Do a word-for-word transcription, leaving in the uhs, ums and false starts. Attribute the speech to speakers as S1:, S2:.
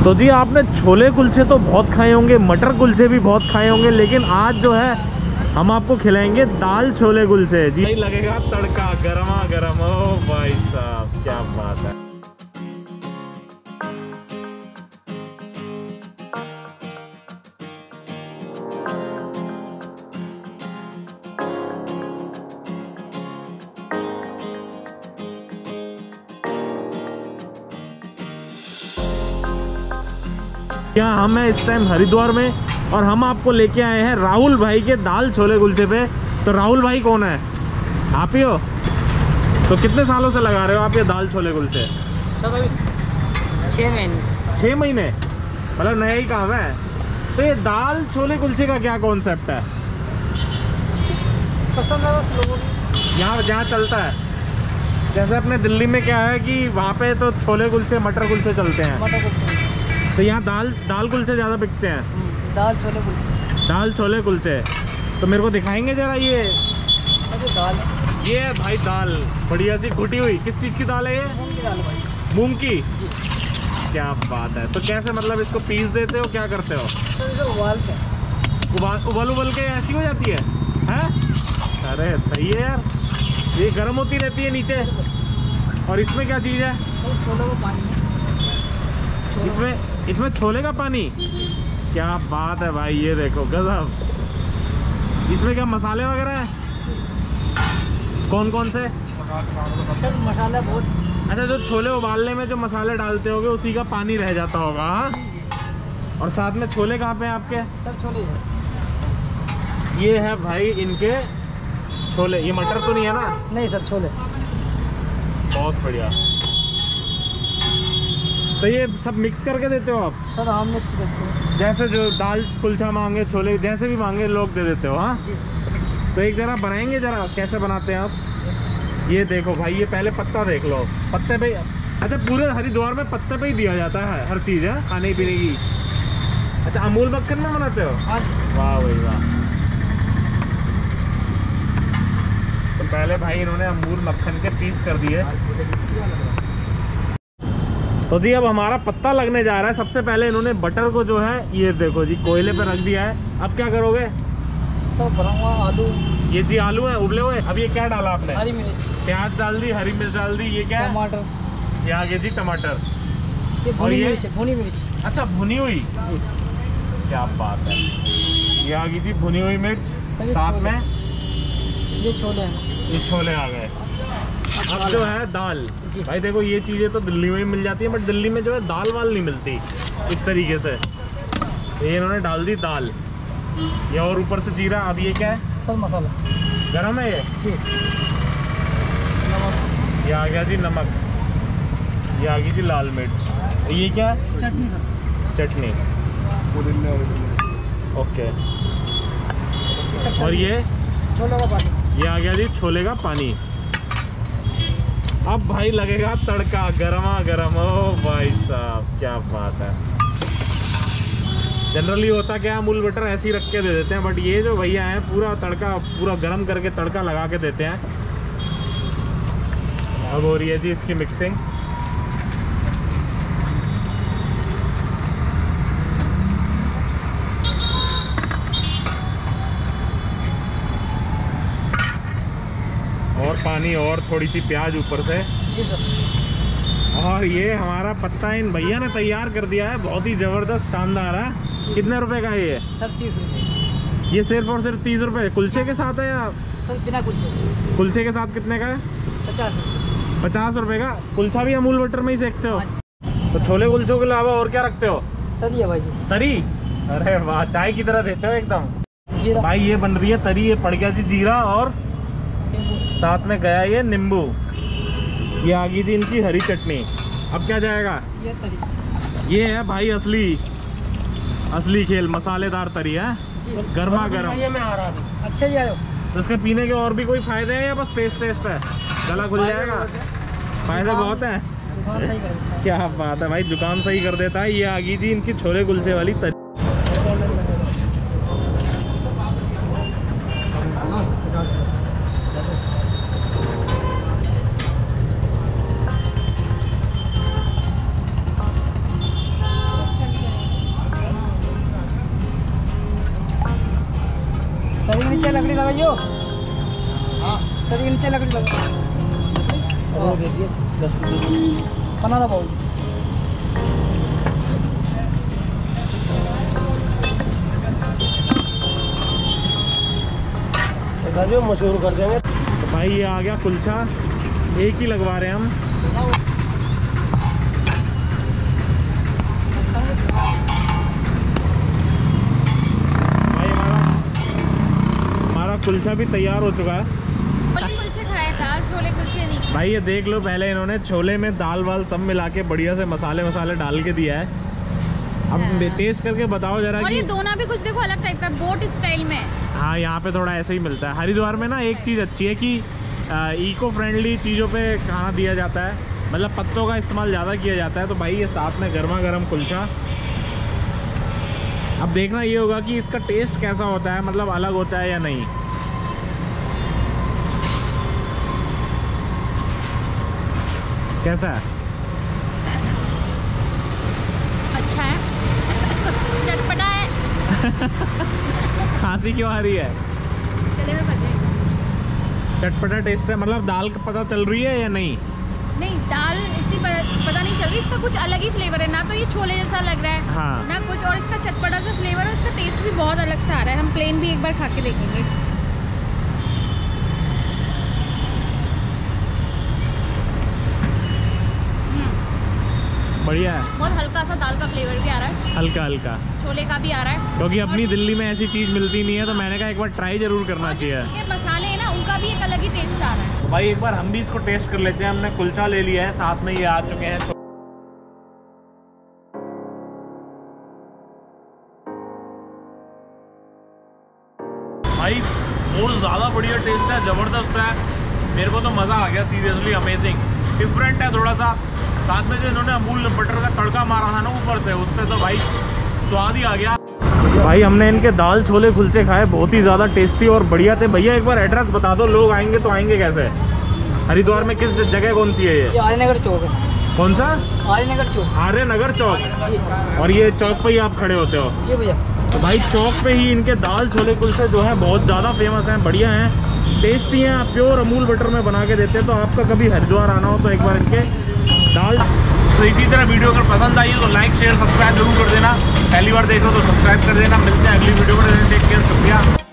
S1: तो जी आपने छोले कुलचे तो बहुत खाए होंगे, मटर कुलचे भी बहुत खाए होंगे, लेकिन आज जो है हम आपको खिलाएंगे दाल छोले कुलचे। जी लगेगा तड़का गरमा गरम। ओ भाई साहब क्या बात है। क्या हम हैं इस टाइम हरिद्वार में और हम आपको लेके आए हैं राहुल भाई के दाल छोले कुलचे पे। तो राहुल भाई कौन है? आप ही हो? तो कितने सालों से लगा रहे हो आप ये दाल छोले कुलचे?
S2: छः महीने।
S1: छः महीने मतलब नया ही काम है। तो ये दाल छोले कुलचे का क्या कॉन्सेप्ट है?
S2: पसंद है बस लोगों को,
S1: यहाँ जहाँ चलता है। जैसे अपने दिल्ली में क्या है कि वहाँ पे तो छोले कुलचे मटर कुलचे चलते हैं,
S2: मटर कुलचे।
S1: तो यहाँ दाल दाल कुलचे ज़्यादा बिकते हैं।
S2: दाल छोले कुलचे।
S1: दाल छोले कुलचे तो मेरे को दिखाएंगे जरा। ये
S2: अरे दाल
S1: ये है भाई दाल बढ़िया सी घुटी हुई। किस चीज़ की दाल है ये?
S2: मूंग की दाल भाई।
S1: मूंग की?
S2: जी।
S1: क्या बात है। तो कैसे मतलब इसको पीस देते हो, क्या करते हो?
S2: सर इसे उबालते हैं।
S1: उबाल उबाल उबाल के ऐसी हो जाती है हैं? अरे सही है यार। ये गर्म होती रहती है नीचे। और इसमें क्या चीज़ है?
S2: सर छोले को पानी।
S1: इसमें इसमें छोले का पानी। क्या बात है भाई, ये देखो गजब। इसमें क्या मसाले वगैरह हैं? कौन कौन से?
S2: सर मसाला बहुत।
S1: अच्छा, जो छोले उबालने में जो मसाले डालते होगे उसी का पानी रह जाता होगा। हाँ। और साथ में छोले कहाँ पे हैं आपके?
S2: सर छोले है।
S1: ये है भाई इनके छोले। ये मटर तो नहीं है ना?
S2: नहीं सर छोले।
S1: बहुत बढ़िया। तो ये सब मिक्स करके देते हो आप?
S2: सर हम मिक्स करते हैं।
S1: जैसे जो दाल कुलचा मांगे, छोले जैसे भी मांगे लोग दे देते हो? हाँ। तो एक जरा बनाएंगे जरा, कैसे बनाते हैं आप? ये देखो भाई, ये पहले पत्ता देख लो। पत्ते पे, अच्छा पूरे हरिद्वार में पत्ते पे ही दिया जाता है हर चीज़ है खाने पीने की। अच्छा अमूल मक्खन में बनाते हो?
S2: हाँ।
S1: वाह भाई वाह। तो पहले भाई इन्होंने अमूल मक्खन के पीस कर दिए। तो जी अब हमारा पत्ता लगने जा रहा है। सबसे पहले इन्होंने बटर को जो है ये देखो जी कोयले पे रख दिया है। अब क्या करोगे?
S2: सब भरा हुआ आलू।
S1: ये जी आलू है उबले हुए। अब ये क्या डाला आपने?
S2: हरी मिर्च।
S1: प्याज डाल दी, हरी मिर्च डाल दी। ये क्या है?
S2: टमाटर।
S1: ये आगे जी टमाटर।
S2: ये
S1: और
S2: भुनी
S1: ये?
S2: मिर्च। भुनी मिर्च।
S1: अच्छा भुनी हुई।
S2: जी।
S1: क्या बात है। ये आगे जी भुनी हुई मिर्च। साथ में
S2: ये छोले हैं। ये
S1: छोले आ गए। अब जो है दाल भाई देखो, ये चीज़ें तो दिल्ली में ही मिल जाती है, बट दिल्ली में जो है दाल वाल नहीं मिलती इस तरीके से। तो ये इन्होंने डाल दी दाल, ये और ऊपर से जीरा। अब ये क्या है?
S2: सर मसाला
S1: गरम है ये
S2: जी।
S1: नमक। ये आ गया जी नमक। ये आ गई जी लाल मिर्च। ये क्या है?
S2: चटनी सर।
S1: चटनी। ओके। और ये
S2: छोले का पानी।
S1: ये आ गया जी छोले का पानी। अब भाई लगेगा तड़का गरमा गरम। ओ भाई साहब क्या बात है। जनरली होता क्या, अमूल बटर ऐसे ही रख के दे देते हैं, बट ये जो भैया हैं पूरा तड़का पूरा गरम करके तड़का लगा के देते हैं। अब हो रही है जी इसकी मिक्सिंग। और पानी और थोड़ी सी प्याज ऊपर से।
S2: जी सर।
S1: और ये हमारा पत्ता इन भैया ने तैयार कर दिया है, बहुत ही ज़बरदस्त शानदार है। कितने रुपए का है ये?
S2: सर तीस रुपये।
S1: ये सिर्फ और सिर्फ तीस रुपए कुलचे के साथ है या?
S2: सर बिना कुलचे।
S1: कुलचे के साथ कितने का है?
S2: पचास रुपये।
S1: पचास रुपए का। कुलचा भी अमूल बटर में ही सेकते हो? तो छोले कुलचों के अलावा और क्या रखते हो?
S2: तरी है भाई जी।
S1: तरी? अरे वाह, चाय की तरह देते हो एकदम।
S2: जीरा
S1: भाई ये बन रही है तरी। ये पड़ गया जी जीरा और साथ में गया ये नींबू। ये आ गई जी इनकी हरी चटनी। अब क्या जाएगा?
S2: ये तरी।
S1: ये है भाई असली असली खेल, मसालेदार तरी है गर्मा गर्म।
S2: अच्छा जी आयो।
S1: तो इसके पीने के और भी कोई फायदे हैं या बस टेस्ट टेस्ट है? गला खुल जाएगा? फायदे बहुत हैं।
S2: जुकाम सही कर देता है।
S1: क्या बात है भाई, जुकाम सही कर देता है। ये आ गई जी इनकी छोले कुलचे वाली तरी।
S2: लकड़ी लगाइयो। हाँ नीचे लकड़ी लगा बना दो
S3: मशहूर कर देंगे।
S1: तो भाई ये आ गया कुलचा, एक ही लगवा रहे हैं हम। भाई हमारा हमारा कुलचा भी तैयार हो चुका है।
S4: छोले कुलचे खाए, दाल छोले कुलचे नहीं।
S1: भाई ये देख लो, पहले इन्होंने छोले में दाल वाल सब मिला के बढ़िया से मसाले वसाले डाल के दिया है। अब टेस्ट करके बताओ जरा।
S4: और
S1: कि
S4: ये दोना भी कुछ देखो अलग टाइप का, बोट स्टाइल में।
S1: हाँ यहाँ पे थोड़ा ऐसे ही मिलता है। हरिद्वार में ना एक चीज़ अच्छी है कि इको फ्रेंडली चीज़ों पे खाना दिया जाता है, मतलब पत्तों का इस्तेमाल ज़्यादा किया जाता है। तो भाई ये साथ में गर्मा गर्म कुलचा, अब देखना ये होगा कि इसका टेस्ट कैसा होता है, मतलब अलग होता है या नहीं। कैसा है?
S4: अच्छा है, चटपटा है।
S1: खांसी क्यों आ रही है?
S4: चले में पता है।
S1: चटपटा टेस्ट है, मतलब दाल का पता चल रही है या नहीं?
S4: नहीं, दाल इतनी पता नहीं चल रही, इसका कुछ अलग ही फ्लेवर है ना। तो ये छोले जैसा लग रहा है
S1: हाँ।
S4: ना कुछ, और इसका चटपटा सा फ्लेवर है, इसका टेस्ट भी बहुत अलग सा आ रहा है। हम प्लेन भी एक बार खा के देखेंगे।
S1: बढ़िया है,
S4: बहुत हल्का सा दाल का फ्लेवर भी आ रहा है,
S1: हल्का हल्का,
S4: छोले का भी आ रहा है।
S1: क्योंकि अपनी दिल्ली में ऐसी चीज़ मिलती नहीं है, तो मैंने कहा एक बार ट्राई जरूर करना चाहिए।
S4: ये मसाले हैं ना, उनका भी एक अलग ही टेस्ट आ रहा है।
S1: तो भाई एक बार हम भी इसको टेस्ट कर लेते हैं। हमने कुलचा ले लिया है, साथ में ये आ चुके हैं छो- भाई बहुत ज़्यादा बढ़िया टेस्ट है, ज़बरदस्त है। मेरे को तो मज़ा आ गया, सीरियसली अमेजिंग। डिफरेंट है थोड़ा सा, साथ में जो इन्होंने अमूल बटर का तड़का मारा था ना ऊपर से, उससे तो भाई स्वाद ही आ गया। भाई हमने इनके दाल छोले कुलचे खाए, बहुत ही ज़्यादा टेस्टी और बढ़िया थे। भैया एक बार एड्रेस बता दो, लोग आएंगे तो आएंगे कैसे? हरिद्वार में किस जगह कौन सी है ये?
S2: ये आर्यनगर चौक है।
S1: कौन सा?
S2: आर्यनगर चौक।
S1: आर्यनगर चौक।
S2: जी
S1: और ये चौक पे ही आप खड़े होते हो?
S2: जी भैया।
S1: तो भाई चौक पे ही इनके दाल छोले कुलचे जो है बहुत ज़्यादा फेमस हैं, बढ़िया हैं, टेस्टी हैं, प्योर अमूल बटर में बना के देते हैं। तो आपका कभी हरिद्वार आना हो तो एक बार इनके दाल। तो इसी तरह वीडियो अगर पसंद आई हो तो लाइक शेयर सब्सक्राइब जरूर कर देना। पहली बार देख रहे हो तो सब्सक्राइब कर देना। मिलते हैं अगली वीडियो में, टेक केयर, शुक्रिया।